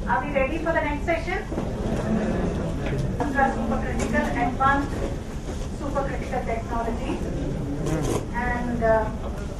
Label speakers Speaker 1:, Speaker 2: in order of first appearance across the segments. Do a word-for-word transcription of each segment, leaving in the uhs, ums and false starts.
Speaker 1: Are we ready for the next session? Ultra supercritical advanced supercritical technology. And uh,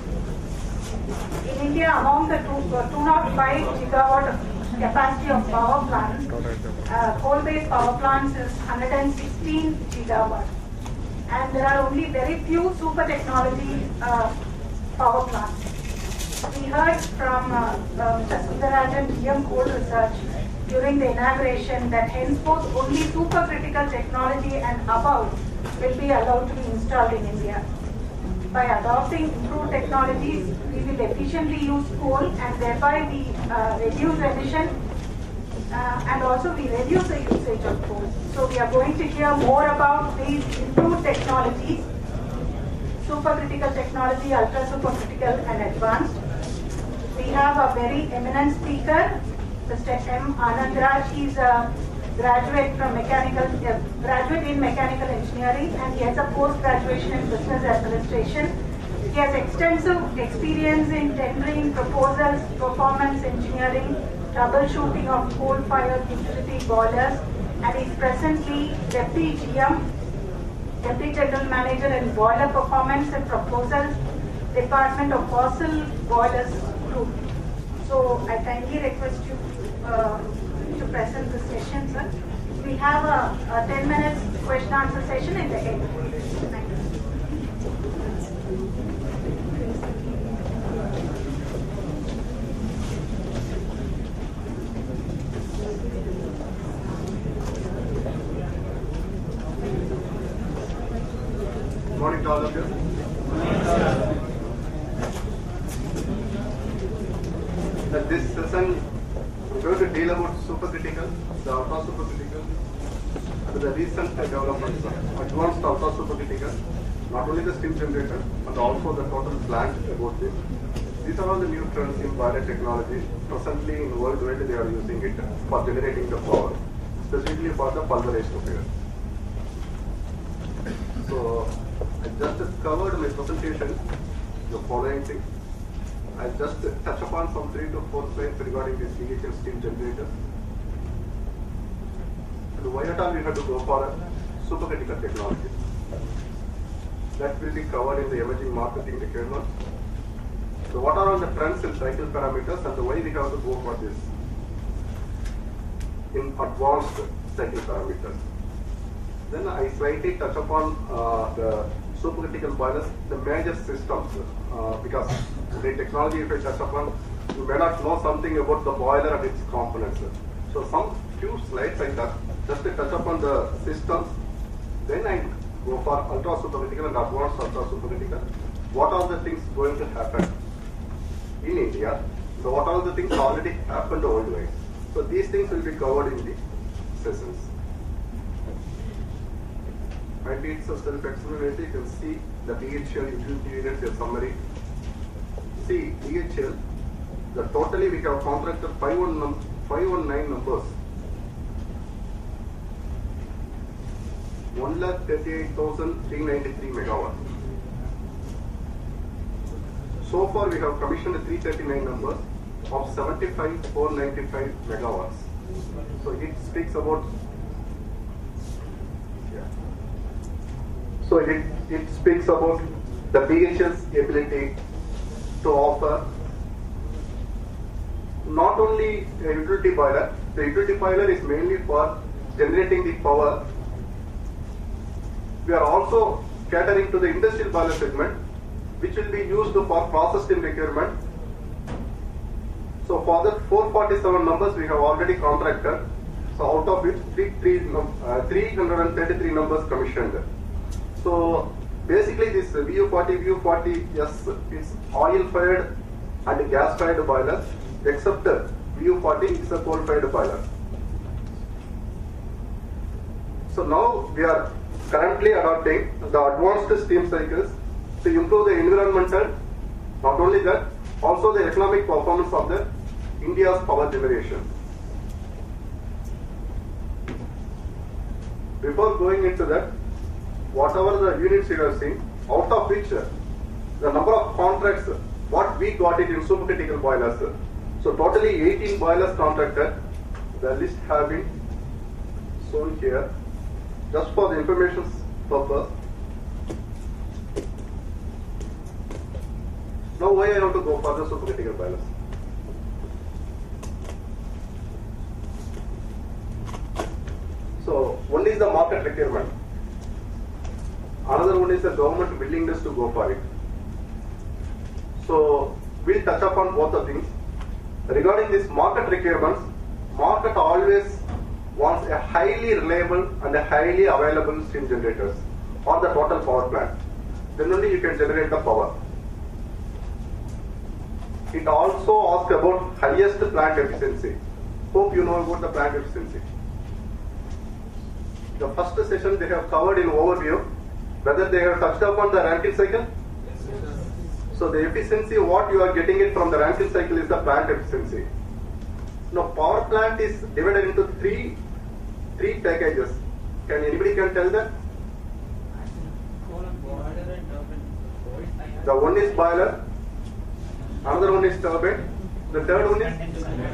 Speaker 1: in India, among the two, uh, two hundred five gigawatt capacity of power plants, uh, coal-based power plants is one hundred sixteen gigawatt. And there are only very few super technology uh, power plants. We heard from uh, uh, Mister Sundarajan, G M Coal Research, during the inauguration that henceforth only supercritical technology and above will be allowed to be installed in India. By adopting improved technologies, we will efficiently use coal and thereby we uh, reduce emission uh, and also we reduce the usage of coal. So we are going to hear more about these improved technologies, supercritical technology, ultra supercritical and advanced. We have a very eminent speaker, Mister M. Anandraj. He is a graduate from mechanical, uh, graduate in mechanical engineering, and he has a post-graduation in business administration. He has extensive experience in tendering, proposals, performance engineering, troubleshooting of coal-fired utility boilers, and is presently Deputy G M, Deputy General Manager in Boiler Performance and Proposals, Department of Fossil Boilers Group. So I kindly request you uh, to present the session, sir. We have a, a ten minutes question answer session in the end. Thank you.
Speaker 2: Good morning to all of you. That this session we're going to deal about supercritical, the ultra supercritical, and the recent developments of advanced ultra supercritical, not only the steam generator, but also the total plant about this. These are all the new trends in biotechnology. Presently in worldwide they are using it for generating the power, specifically for the pulverized fuel. So I just covered my presentation, the following thing. I'll just touch upon some three to four slides regarding this D H L steam generator. And why at all we have to go for a supercritical technology. That will be covered in the emerging marketing requirements. So what are all the trends and cycle parameters and why we have to go for this in advanced cycle parameters. Then I slightly touch upon uh, the supercritical boilers, the major systems, uh, because the technology, if I touch upon, you may not know something about the boiler and its components. So some few slides I touch, just to touch upon the systems, then I go for ultra supercritical and advanced ultra supercritical. What are the things going to happen in India? So what are the things already happened worldwide? So these things will be covered in the sessions. Maybe it's a self-explanatory. You can see the D H L utility units, a summary. See, D H L, the totally we have contracted five one nine numbers. one lakh thirty-eight thousand three hundred ninety-three megawatts. So far we have commissioned three hundred thirty-nine numbers of seventy-five thousand four hundred ninety-five megawatts. So it speaks about So it, it speaks about the D H L's ability to offer not only a utility boiler. The utility boiler is mainly for generating the power. We are also catering to the industrial boiler segment, which will be used for process steam requirement. So for the four hundred forty-seven numbers we have already contracted. So out of which three, three, uh, three hundred thirty-three numbers commissioned. So basically this V U forty, V U forty, yes, it's oil-fired and gas-fired boilers, except V U forty is a coal-fired boiler. So now we are currently adopting the advanced steam cycles to improve the environmental, not only that, also the economic performance of the India's power generation. Before going into that, whatever the units you have seen, out of which the number of contracts, what we got it in supercritical boilers. So totally eighteen boilers contracted. The the list have been shown here just for the information purpose. Now why I have to go for the supercritical balance? So one is the market requirement. Another one is the government willingness to go for it. So we'll touch upon both the things. Regarding this market requirements, market always wants a highly reliable and a highly available steam generators or the total power plant. Then only you can generate the power. It also asks about highest plant efficiency. Hope you know about the plant efficiency. The first session they have covered in overview whether they have touched upon the Rankine cycle. So the efficiency, what you are getting it from the Rankine cycle is the plant efficiency. Now power plant is divided into three three packages. Can anybody can tell that? The one is boiler, another one is turbine, the third one is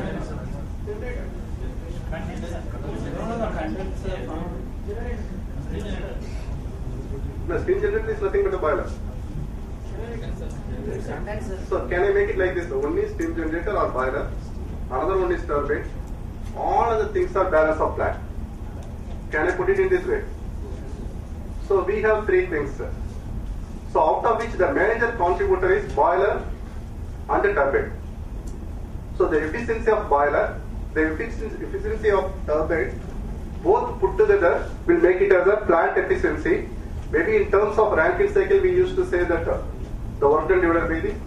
Speaker 2: no, steam generator is nothing but a boiler. So can I make it like this? One is steam generator or boiler, another one is turbine. All other things are balance of plant. Can I put it in this way? So we have three things. So out of which the major contributor is boiler and the turbine. So the efficiency of boiler, the efficiency, efficiency of turbine, both put together will make it as a plant efficiency. Maybe in terms of Rankine cycle, we used to say that uh, the work done divided by the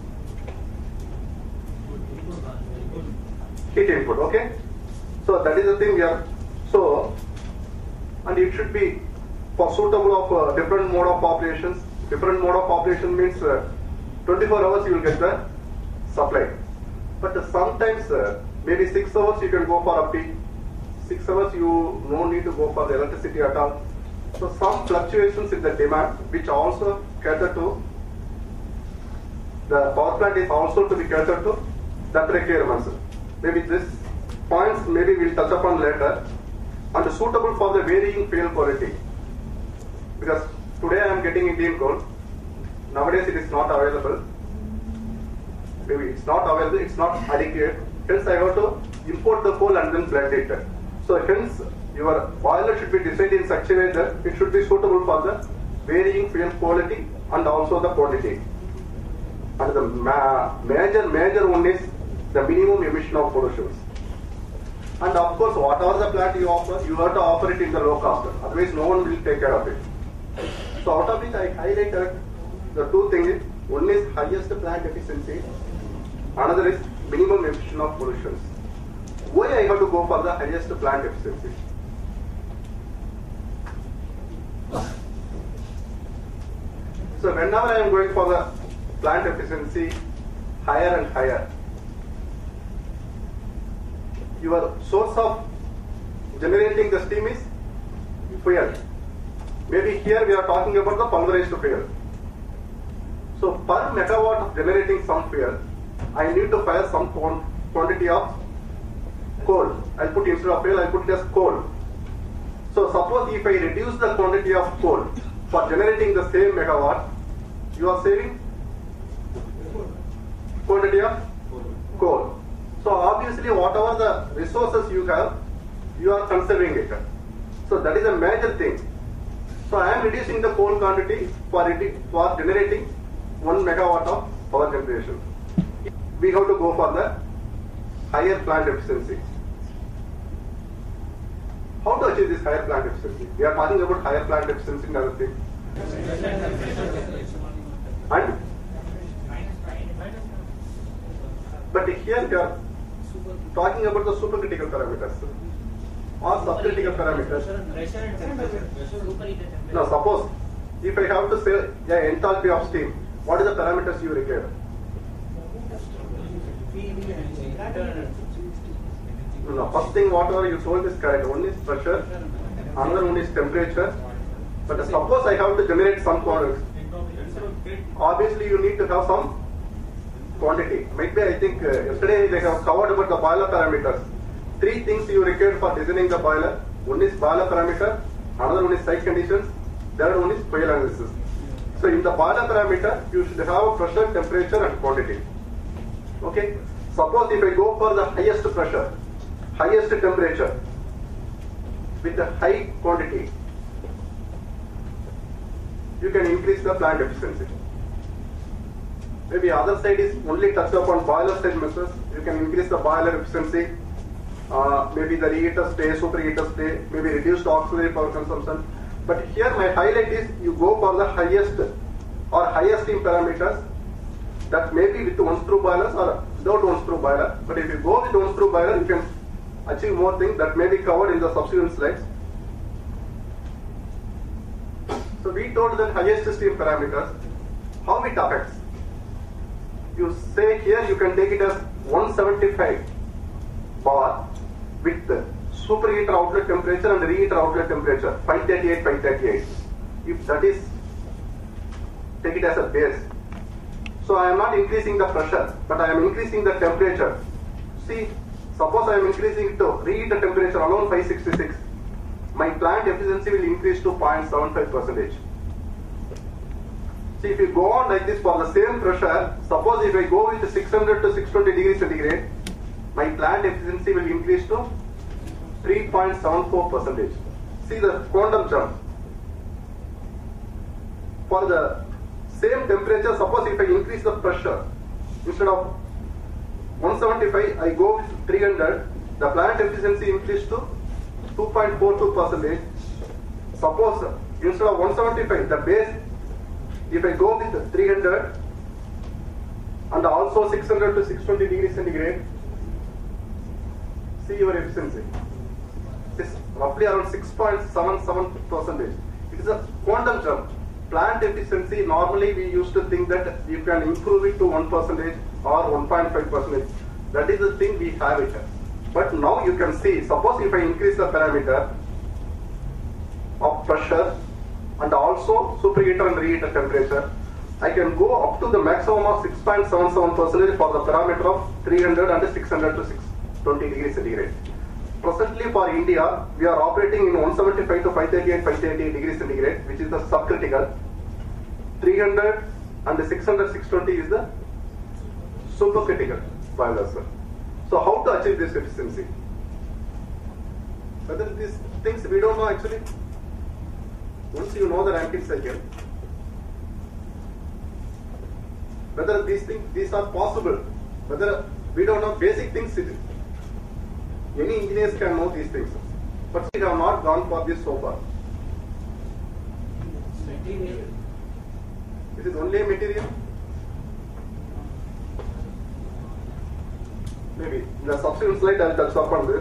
Speaker 2: heat input. Okay, so that is the thing we are. So, and it should be for suitable of uh, different mode of operations. Different mode of operation means uh, twenty-four hours you will get the supply, but uh, sometimes uh, maybe six hours you can go for a peak. Six hours you no need to go for the electricity at all. So some fluctuations in the demand which also cater to the power plant is also to be catered to that requirements. Maybe this points maybe we'll touch upon later, and suitable for the varying fuel quality. Because today I am getting Indian coal. Nowadays it is not available. Maybe it's not available, it's not adequate. Hence I have to import the coal and then blend it. So hence your boiler should be designed in such a way that it should be suitable for the varying fuel quality and also the quantity. And the ma major major one is the minimum emission of pollutions. And of course, whatever the plant you offer, you have to offer it in the low cost. Otherwise, no one will take care of it. So out of it, I highlighted the two things. One is highest plant efficiency. Another is minimum emission of pollutions. Why I have to go for the highest plant efficiency? So whenever I am going for the plant efficiency higher and higher, your source of generating the steam is fuel. Maybe here we are talking about the pulverized fuel. So per megawatt of generating some fuel, I need to fire some quantity of coal. I put instead of fuel, I put it as coal. So suppose if I reduce the quantity of coal for generating the same megawatt, you are saving quantity of coal. So obviously whatever the resources you have, you are conserving it. So that is a major thing. So I am reducing the coal quantity for, for generating one megawatt of power generation. We have to go for the higher plant efficiency. How to achieve this higher plant efficiency? We are talking about higher plant efficiency and other things. And but here we are talking about the supercritical parameters or subcritical parameters. Now suppose if I have to say the enthalpy of steam, what is the parameters you require? No, first thing whatever you told is correct. One is pressure, another one is temperature. But suppose I have to generate some quantity. Obviously you need to have some quantity. Maybe I think uh, yesterday they have covered about the boiler parameters. three things you require for designing the boiler. One is boiler parameter, another one is site conditions, third one is fuel analysis. So in the boiler parameter, you should have pressure, temperature and quantity. Okay. Suppose if I go for the highest pressure, highest temperature with a high quantity, you can increase the plant efficiency. Maybe other side is only touched upon boiler side measures. You can increase the boiler efficiency. Uh, maybe the reheater stay, superheater stay, maybe reduced auxiliary power consumption. But here my highlight is you go for the highest or highest in parameters that may be with one screw boilers or without one screw boiler. But if you go with one screw boiler, you can achieve more things that may be covered in the subsequent slides. So we told that highest steam parameters, how it affects. You say here you can take it as one seventy-five bar with the superheater outlet temperature and reheater outlet temperature, five thirty-eight, five thirty-eight. If that is, take it as a base. So I am not increasing the pressure, but I am increasing the temperature. See, suppose I am increasing it to reheater temperature alone five sixty-six. My plant efficiency will increase to zero point seven five percent. See, if you go on like this for the same pressure, suppose if I go with six hundred to six twenty degrees centigrade, my plant efficiency will increase to three point seven four percent. See the quantum jump. For the same temperature, suppose if I increase the pressure, instead of one seventy-five, I go with three hundred, the plant efficiency increased to two point four two percent. Suppose instead of one seventy-five, the base, if I go with three hundred and also six hundred to six twenty degrees centigrade, see your efficiency. It's roughly around six point seven seven percent. It is a quantum jump. Plant efficiency, normally we used to think that you can improve it to one percent or one point five percent. That is the thing we have it. But now you can see, suppose if I increase the parameter of pressure and also superheater and reheater temperature, I can go up to the maximum of six point seven seven percent for the parameter of three hundred and six hundred to six twenty degrees centigrade. Presently for India, we are operating in one seventy-five to five thirty-eight, five thirty-eight degrees centigrade, which is the subcritical. three hundred and six hundred, six twenty is the supercritical boilers. So how to achieve this efficiency? Whether these things we don't know actually. Once you know the Rankine cycle, whether these things these are possible, whether we don't know basic things. Any engineers can know these things, but we have not gone for this so far. Material. It is only a material. Maybe in the subsequent slide I will touch upon this.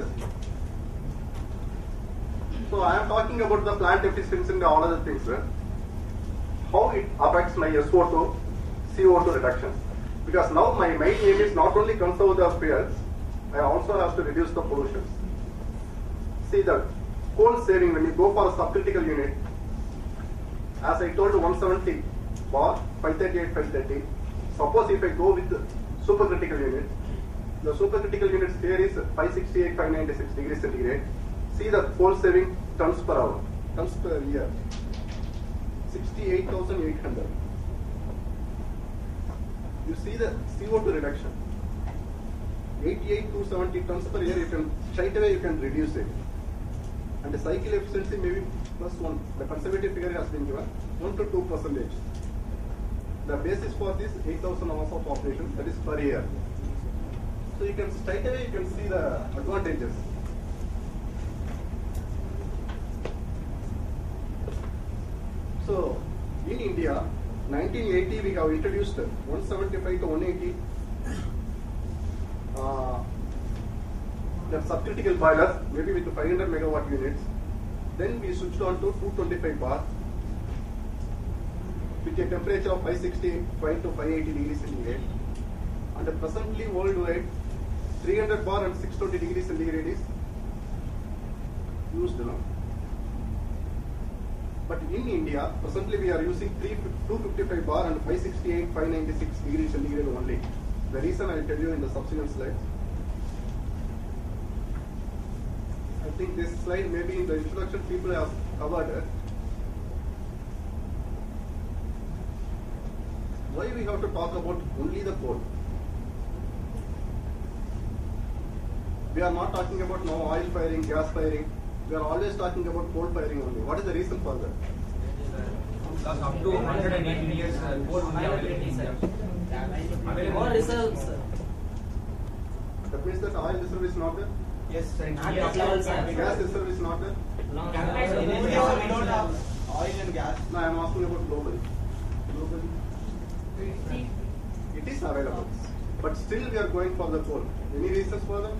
Speaker 2: So I am talking about the plant efficiency and all other things. Right? How it affects my S O two, C O two reduction. Because now my main aim is not only conserve the fuels, I also have to reduce the pollution. See the coal saving when you go for a subcritical unit, as I told you one seventy bar, five thirty-eight, five thirty. Suppose if I go with the supercritical unit, the supercritical units here is five sixty-eight, five ninety-six degrees centigrade. See the coal saving tons per hour, tons per year, sixty-eight thousand eight hundred. You see the C O two reduction. eighty-eight to seventy tons per year, you can straight away you can reduce it. And the cycle efficiency maybe plus one. The conservative figure has been given one to two percentage. The basis for this eight thousand hours of operation, that is per year. So you can straight away you can see the advantages. So in India, nineteen eighty we have introduced one seventy-five to one eighty. Uh, the subcritical boilers, maybe with the five hundred megawatt units. Then we switched on to two twenty-five bar with a temperature of five sixty-five to five eighty degrees centigrade. And presently worldwide, three hundred bar and six twenty degrees centigrade is used now. But in India, presently we are using two fifty-five bar and five sixty-eight, five ninety-six degrees centigrade only. The reason I will tell you in the subsequent slides. think this slide maybe in the introduction people have covered it. Why we have to talk about only the coal? We are not talking about now oil firing, gas firing. We are always talking about coal firing only. What is the reason for that?
Speaker 3: Because up to one hundred eighteen years, uh, coal will be available in India.
Speaker 4: More reserves, sir.
Speaker 2: That means that oil reserve is not there?
Speaker 3: Yes, sir.
Speaker 4: Not
Speaker 3: Yes,
Speaker 4: level, sir.
Speaker 2: Gas reserve is not there?
Speaker 4: Long
Speaker 3: In India, we don't have oil and gas.
Speaker 2: No, I am asking about globally. Globally. It is available. But still we are going for the coal. Any reasons for that?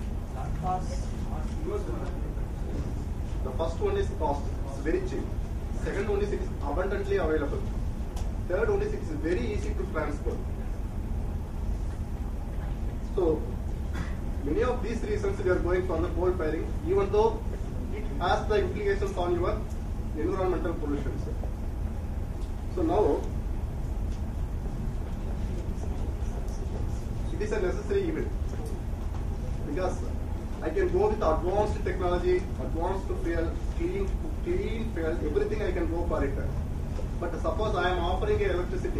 Speaker 2: The first one is cost. It's very cheap. Second one is it is abundantly available. Third one is it is very easy to transport. So, many of these reasons we are going for the coal firing, even though it has the implications on your environmental pollution. So now, it is a necessary event because I can go with advanced technology, advanced fuel, clean, clean fuel, everything I can go for it. But suppose I am offering a electricity,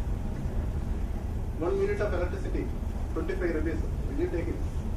Speaker 2: one minute of electricity, twenty-five rupees, will you take it?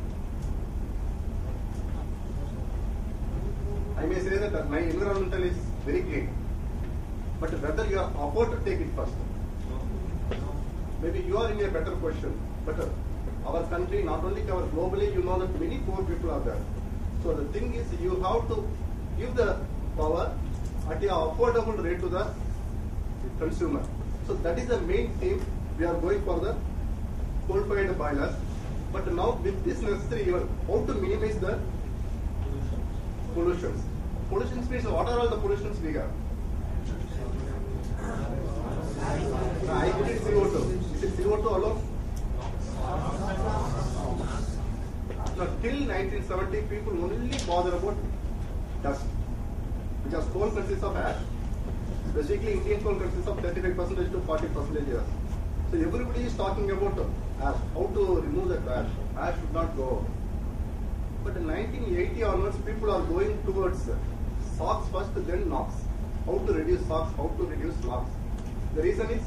Speaker 2: I may say that my environmental is very clean, but whether you are afford to take it first. Maybe you are in a better position, but our country, not only our globally, you know that many poor people are there. So the thing is, you have to give the power at an affordable rate to the consumer. So that is the main theme. We are going for the coal-fired boilers. But now with this necessary, even how to minimize the pollutions. Pollution means what are all the pollutions we have? I put it C O two. Is it C O two alone? Now, till nineteen seventy, people only bother about dust, because coal consists of ash. Basically, Indian coal consists of thirty-five percent to forty percent ash. So everybody is talking about ash, how to remove that ash. Ash should not go. But in nineteen eighty onwards, people are going towards SOx first, then NOx. How to reduce SOx, how to reduce NOx. The reason is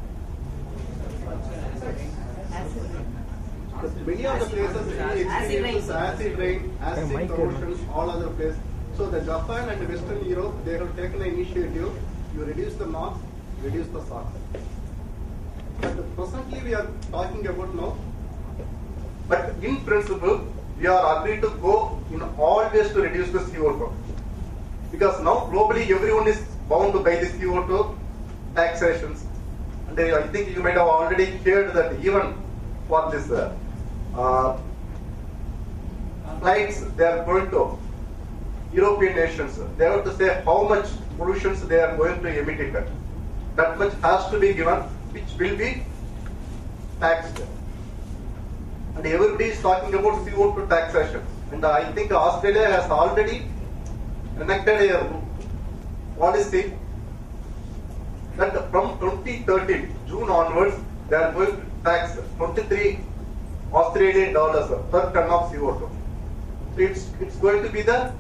Speaker 2: many of the places we experience acid rain, acid corrosion, all other places. So the Japan and Western Europe, they have taken an initiative. You reduce the NOx, reduce the SOx. But presently we are talking about now. But in principle, we are agreed to go in all ways to reduce the C O two. Because now globally everyone is bound to buy the C O two taxations. And I think you might have already heard that even for this uh, uh, flights, they are going to European nations. They have to say how much pollutions they are going to emit it. That much has to be given, which will be taxed. And everybody is talking about C O two taxation. And I think Australia has already enacted a policy that from twenty thirteen, June onwards, they are going to tax twenty-three Australian dollars per ton of C O two. So it's, it's going to be the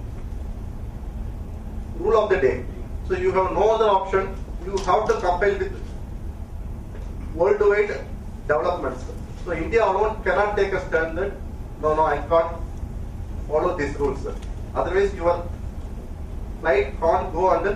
Speaker 2: rule of the day. So you have no other option. You have to comply with worldwide developments. So India alone cannot take a stand that, no, no, I can't follow these rules. Otherwise, your flight can't go and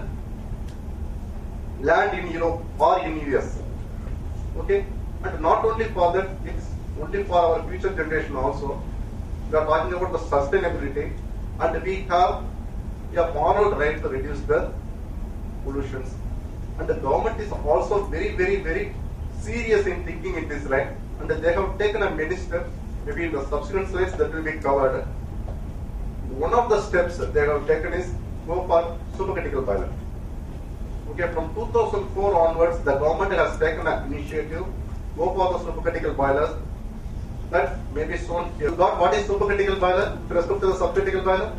Speaker 2: land in Europe or in U S. Okay? And not only for that, it's only for our future generation also. We are talking about the sustainability, and we have a moral right to reduce the pollutions. And the government is also very, very, very serious in thinking in this line, and they have taken a many steps. Maybe in the subsequent slides that will be covered. One of the steps they have taken is go for supercritical boiler. Okay, from two thousand four onwards, the government has taken an initiative, go for the supercritical boilers. That may be shown here. You got what is supercritical boiler with respect to the subcritical boiler?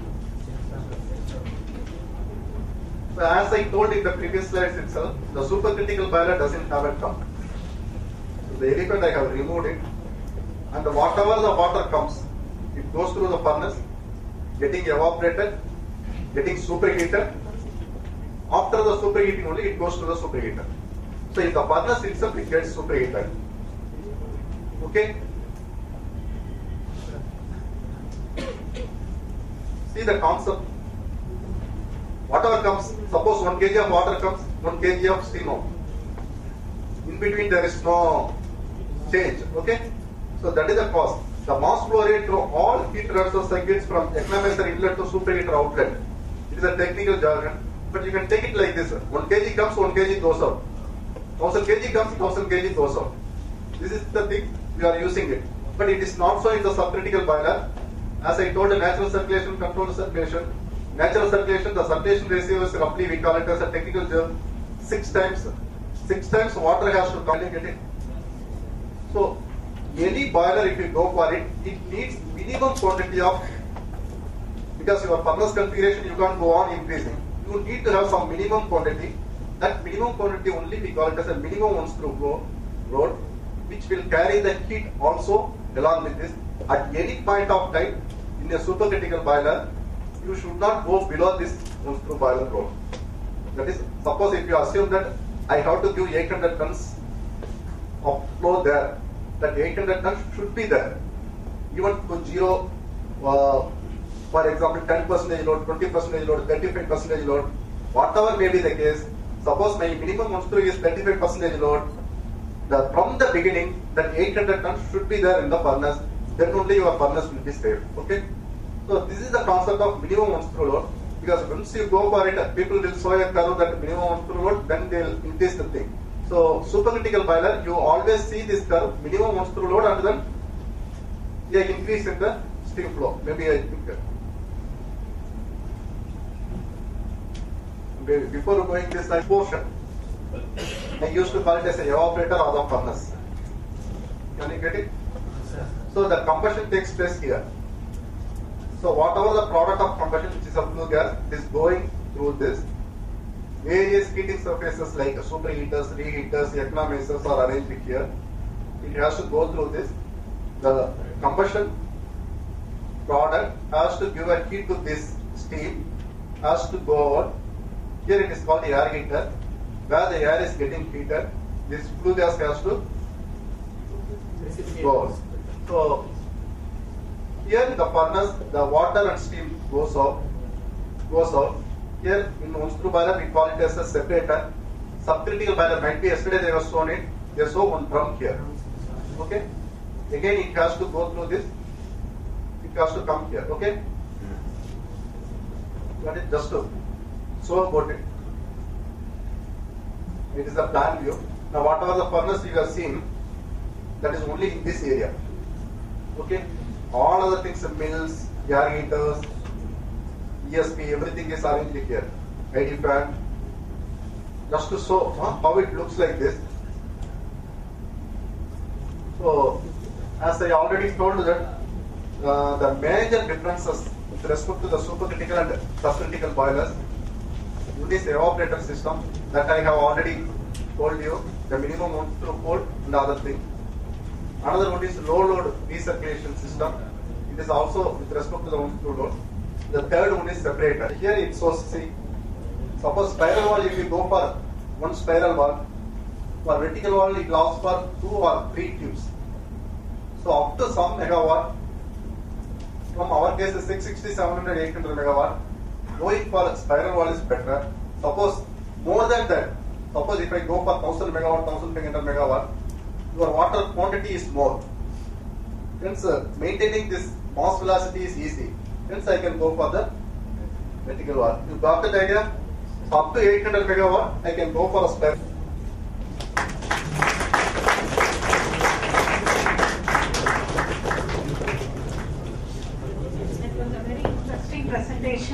Speaker 2: So as I told in the previous slides itself, the supercritical boiler doesn't have a pump. So the elephant I have removed it, and whatever the water comes, it goes through the furnace, getting evaporated, getting superheated. After the superheating only it goes to the superheater. So in the furnace itself it gets superheated. Okay? See the concept. Whatever comes, suppose one kilogram of water comes, one kilogram of steam out. In between there is no change. Okay? So that is the cost. The mass flow rate through all heat transfer circuits from economizer inlet to superheater outlet. It is a technical jargon. But you can take it like this. one kilogram comes, one kilogram goes out. one thousand kilograms comes, one thousand kilograms goes out. This is the thing we are using it. But it is not so in the subcritical boiler. As I told, the natural circulation, controlled circulation. Natural circulation, the circulation ratio is roughly, we call it as a technical term, six times. Six times water has to come and get it. So, any boiler, if you go for it, it needs minimum quantity of, because your furnace configuration, you can't go on increasing. You need to have some minimum quantity. That minimum quantity only we call it as a minimum one screw flow load, which will carry the heat also along with this. At any point of time in a supercritical boiler, you should not go below this one screw boiler load. That is, suppose if you assume that I have to give eight hundred tons of flow there, that eight hundred tons should be there. Even to zero, uh, for example, ten percent load, twenty percent load, thirty-five percent load, whatever may be the case, suppose my minimum one screw is thirty-five percent load, the, from the beginning, that eight hundred tons should be there in the furnace, then only your furnace will be safe. Okay? So this is the concept of minimum one screw load, because once you go for it, people will show a curve that minimum one screw load, then they will increase the thing. So supercritical boiler, you always see this curve, minimum one screw load, and then they increase in the steam flow. Maybe I think that. Before going this side portion, I used to call it as an evaporator or the furnace. Can you get it? So the combustion takes place here. So whatever the product of combustion, which is a flue gas, is going through this. Various heating surfaces like superheaters, reheaters, economizers are arranged here. It has to go through this. The combustion product has to give a heat to this steam, has to go out. Here it is called the air heater, where the air is getting heated. This flue gas has to go out. So here in the furnace, the water and steam goes out, goes out. Here in one screw boiler, we call it as a separator. Subcritical boiler might be, yesterday they were shown it, they show one drum here. Okay? Again, it has to go through this, it has to come here. Okay? Got it? Just to show about it. It is a plan view. Now, whatever the furnace you have seen, that is only in this area. Okay? All other things, mills, air heaters, E S P, everything is arranged here. I D fan. Just to show huh, how it looks like this. So, as I already told that, uh, the major differences with respect to the supercritical and subcritical boilers, in this evaporator system that I have already told you, the minimum one through four and the other thing. Another one is low load recirculation system. It is also with respect to the one through load. The third one is separator. Here it shows, see, suppose spiral wall, if you go for one spiral wall, for vertical wall it allows for two or three tubes. So up to some megawatt, from our case six sixty, seven hundred, eight hundred megawatt, going for spiral wall is better. Suppose more than that, suppose if I go for one thousand megawatt, one thousand five hundred megawatt, your water quantity is more. Hence, uh, maintaining this mass velocity is easy. Hence, I can go for the vertical wall. You got that idea? Up to eight hundred megawatt, I can go for a spiral.
Speaker 1: It was a very interesting presentation.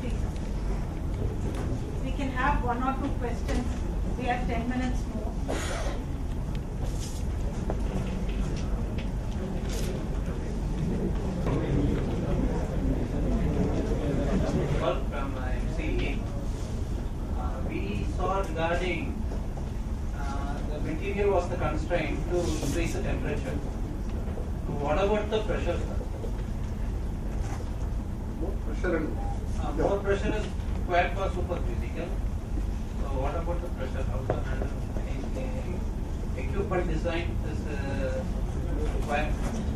Speaker 1: We can have one or two questions. We have ten minutes more.
Speaker 4: From uh, M C E, uh, we saw regarding uh, the material was the constraint to increase the temperature. What about the pressure, sir?
Speaker 2: pressure and
Speaker 4: Uh, more pressure is required for supercritical. So what about the pressure? How to handle any, any equipment design is uh, required?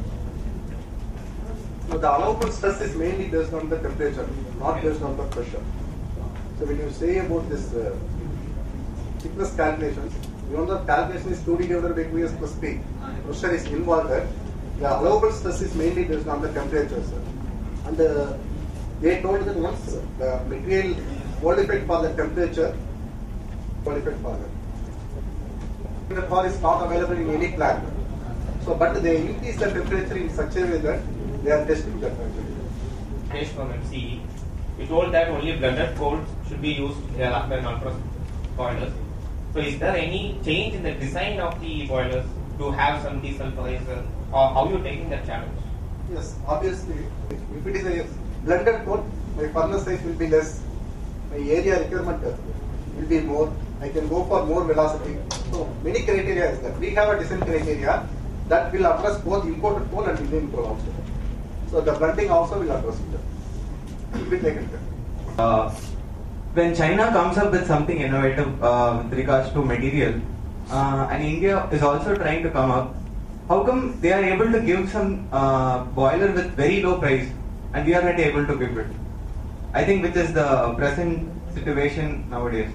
Speaker 2: So the allowable stress is mainly based on the temperature, not based on the pressure. So when you say about this uh, thickness calculations, you know the calculation is two D divided by two S plus P. Pressure is involved there. The allowable stress is mainly based on the temperature, sir. And uh, they told that once the material qualified for the temperature, qualified for that. The car is not available in any plant. So, but they increase the temperature in such a way that they are testing that temperature.
Speaker 5: Based from M C E, we told that only blended coals should be used here after an ultra boilers. So, is there any change in the design of the boilers to have some desulfurizer, or how you taking that challenge?
Speaker 2: Yes, obviously, if it is a blended coal, my furnace size will be less, my area requirement will be more, I can go for more velocity. So many criteria is that. We have a design criteria that will address both imported coal and Indian coal also. So the blending also will address it. It will be taken care.
Speaker 6: Uh, when China comes up with something innovative uh, with regards to material, uh, and India is also trying to come up, how come they are able to give some uh, boiler with very low price and we are not able to give it? I think which is the present situation nowadays.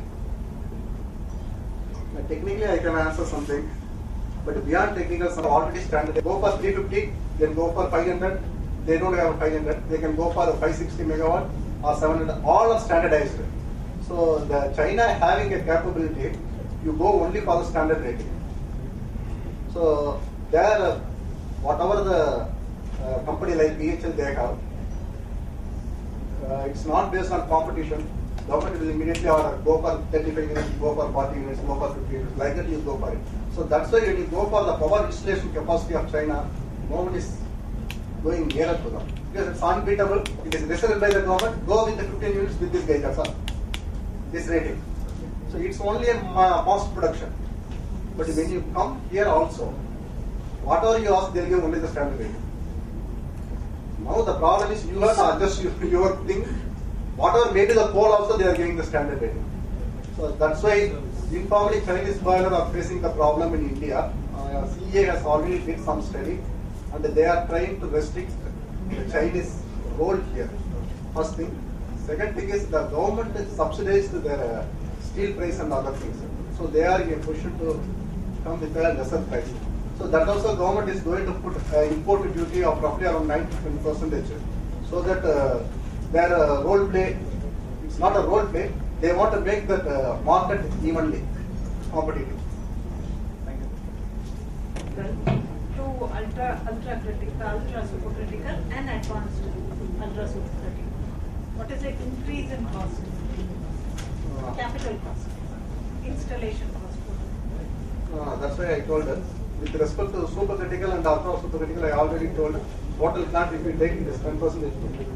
Speaker 2: Uh, technically I can answer something, but beyond technical, some already standard. They go for three fifty, then go for five hundred, they don't have five hundred, they can go for five sixty megawatt or seven hundred, all are standardized. So the China having a capability, you go only for the standard rating. So there, uh, whatever the uh, company like B H L they have, uh, it's not based on competition. Government will immediately order, go for thirty-five units, go for forty units, go for fifty units, like that you go for it. So that's why when you go for the power installation capacity of China, no one is going nearer to them. Because it's unbeatable, it is decided by the government, go with the fifteen units with this guy, that's all. This rating. So it's only a mass production. But when you come here also, whatever you ask, they'll give only the standard rating. Now the problem is you have to adjust your, your thing. Whatever maybe the coal also they are giving the standard rating. So that's why informally Chinese boiler are facing the problem in India. Uh, C E A has already did some study and they are trying to restrict the Chinese role here. First thing. Second thing is the government has subsidized their uh, steel price and other things. So they are in a position to come with a lesser price. So that also government is going to put uh, import duty of roughly around nine to ten percentage. So that uh, their uh, role play, it's not a role play, they want to make that uh, market evenly competitive. Thank you.
Speaker 1: To ultra, ultra critical, ultra supercritical and advanced ultra supercritical. What is the increase in cost?
Speaker 2: Uh,
Speaker 1: Capital cost, installation cost.
Speaker 2: Uh, that's why I told her. With respect to supercritical and ultra supercritical, I already told her. Total plant, if we take it, is ten percent.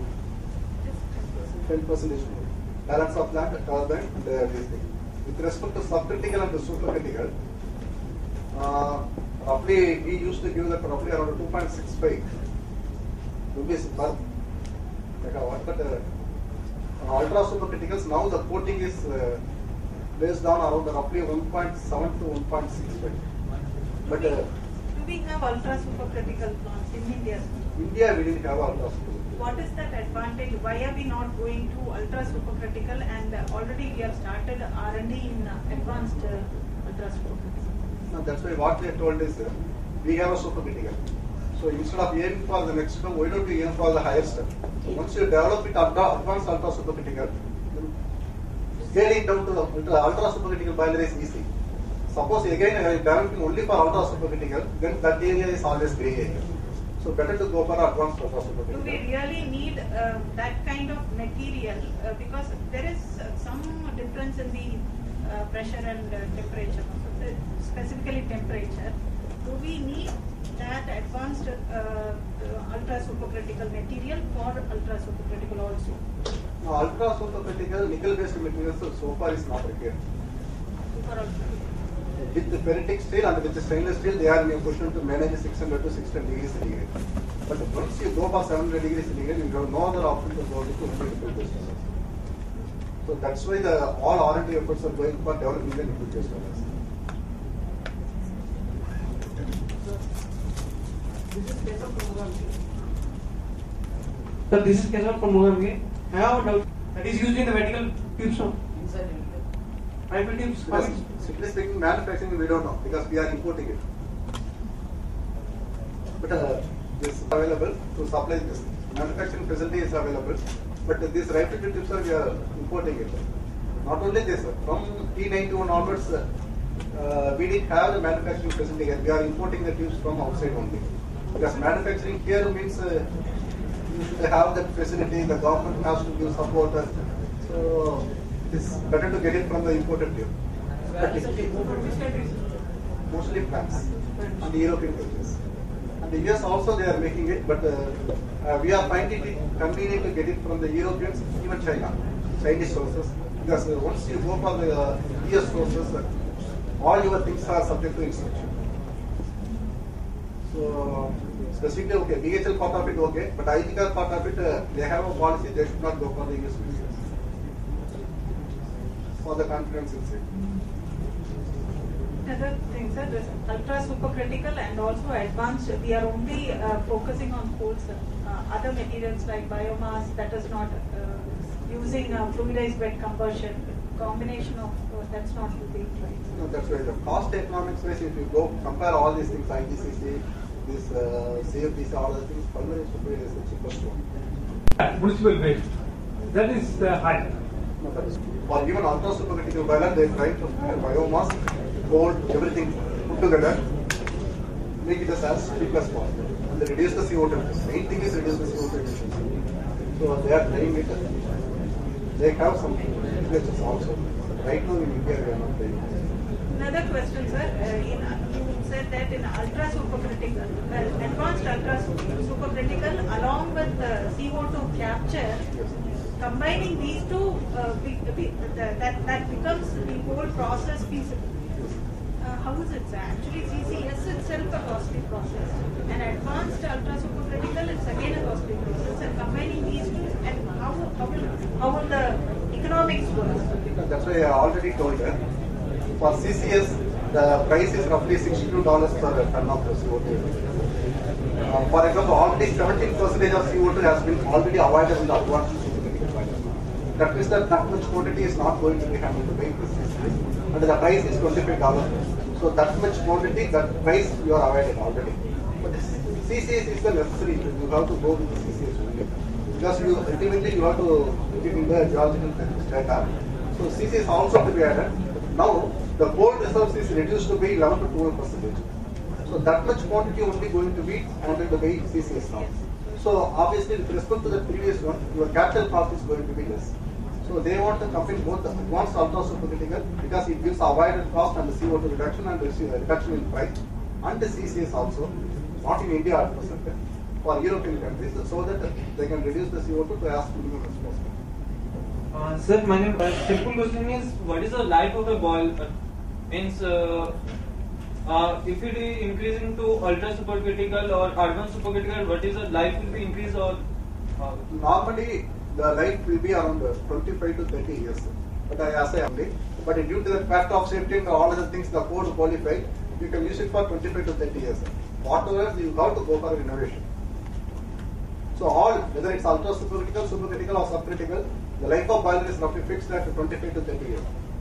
Speaker 2: ten percent. Balance of plant, turbine, and uh, this thing. With respect to subcritical and the supercritical, uh, roughly we used to give that roughly around two point six five rupees per megawatt. But uh, ultra supercriticals, now the quoting is uh, based on around roughly one point seven to one point six five. But uh,
Speaker 1: Do we have ultra supercritical plants in India?
Speaker 2: India we didn't have ultra supercritical.
Speaker 1: What is that advantage? Why are we not going to ultra supercritical and uh, already we have started R and D in uh, advanced uh, ultra supercritical?
Speaker 2: No, that's why what they told is uh, we have a supercritical. So instead of aiming for the next step, why don't we aim for the higher step? Once you develop it ultra, advanced ultra supercritical, scaling down to the ultra, ultra supercritical boiler is easy. Suppose again I am developing only for ultra supercritical, then that area is always grey area. So better to go for advanced ultra supercritical.
Speaker 1: Do we really need uh, that kind of material? Uh, because there is uh, some difference in the uh, pressure and uh, temperature, uh, specifically temperature. Do we need that advanced uh, uh, ultra supercritical material for ultra supercritical also?
Speaker 2: Now, ultra supercritical nickel based materials so far is not required.
Speaker 1: For ultra.
Speaker 2: With the ferritic steel and with the stainless steel, they are in a position to manage six hundred to six hundred degrees centigrade. But once you go for seven hundred degrees centigrade, you have no other option to go to liquid phase furnace. So that's why the all R and D efforts are going for developing the liquid phase furnace.
Speaker 7: Sir, this is Keshav from Mogamge. I have a doubt. That is used in the vertical tubes now. Rifle tubes.
Speaker 2: Because simply speaking, manufacturing we don't know because we are importing it. But uh, this is available to supply this. Manufacturing facility is available, but uh, these rifle tubes are we are importing it. Not only this, from T ninety-one onwards, uh, uh, we didn't have the manufacturing facility yet. We are importing the tubes from outside only. Because manufacturing here means uh, you should have that facility, the government has to give support. Uh, so it's better to get it from the imported tube. Mostly France and the European countries. And the U S also they are making it, but uh, uh, we are finding it convenient to get it from the Europeans, even China, Chinese sources. Because uh, once you go for the uh, U S sources, uh, all your things are subject to inspection. So specifically, okay, B H L part of it okay, but I G C A R part of it, uh, they have a policy, they should not go for the U S business. For the confidence in safety.
Speaker 1: Another thing, sir, this ultra supercritical and also advanced, we are only uh, focusing on coal, sir. Uh, other materials like biomass, that is not uh, using uh, fluidized bed conversion, combination of, uh, that's not the thing, right?
Speaker 2: No, that's right. The cost economics wise, if you go compare all these things, I G C C, this uh, C F T C, all the things, pulverized supercritical is the cheapest one.
Speaker 7: Municipal grade. That is the high.
Speaker 2: No, that is, for even ultra supercritical boiler, they try to have biomass, coal, everything put together, make it as as cheap as possible. And they reduce the C O two. Main thing is reduce the C O two emissions. So they are trying it. They have some regulations also. Right now in India, we are not trying it.
Speaker 1: Another question, sir. Uh, in, you said that in ultra supercritical, well, advanced ultra supercritical, along with the C O two capture,
Speaker 2: Yes.
Speaker 1: combining these two, uh, be, be, the, that that becomes the whole process feasible. Uh, how is it, sir? Actually, C C S itself a costly process, and advanced ultra supercritical, it's again a costly process. And combining these two, and how how will how will the economics work?
Speaker 2: That's why I already told her. For C C S, the price is roughly sixty-two dollars per ton of the C O two. Uh, for example, already seventeen percent of C O two has been already avoided in the advanced supercritical boiler. That means that that much quantity is not going to be handled by the C C S. And the price is twenty-five dollars. So that much quantity, that price you are avoided already. But C C S is the necessary. You have to go with the C C S only. Because you ultimately you have to give in the geological data. So C C S also to be added. Now the coal reserves is reduced to be eleven to twelve percent. So that much quantity only going to be handled by C C S now. So obviously with respect to the previous one, your capital cost is going to be less. So they want to combine both the advanced ultra supercritical because it gives avoided cost and the C O two reduction and the reduction in price, and the C C S also, not in India at present, for European countries, so that they can reduce the C O two to as minimum as possible.
Speaker 7: Uh, sir, my name, uh, simple question is, what is the life of a boil? Uh, means, uh, uh, if it is increasing to ultra supercritical or advanced supercritical, what is the life will be increased or? Uh,
Speaker 2: Normally, the life will be around uh, twenty-five to thirty years. But I as I only, but due to the factor of safety and all other things, the code qualified, you can use it for twenty-five to thirty years. Whatever you have to go for innovation. So all, whether it's ultra supercritical, supercritical or subcritical, the life of boiler is roughly fixed at twenty-five to thirty years.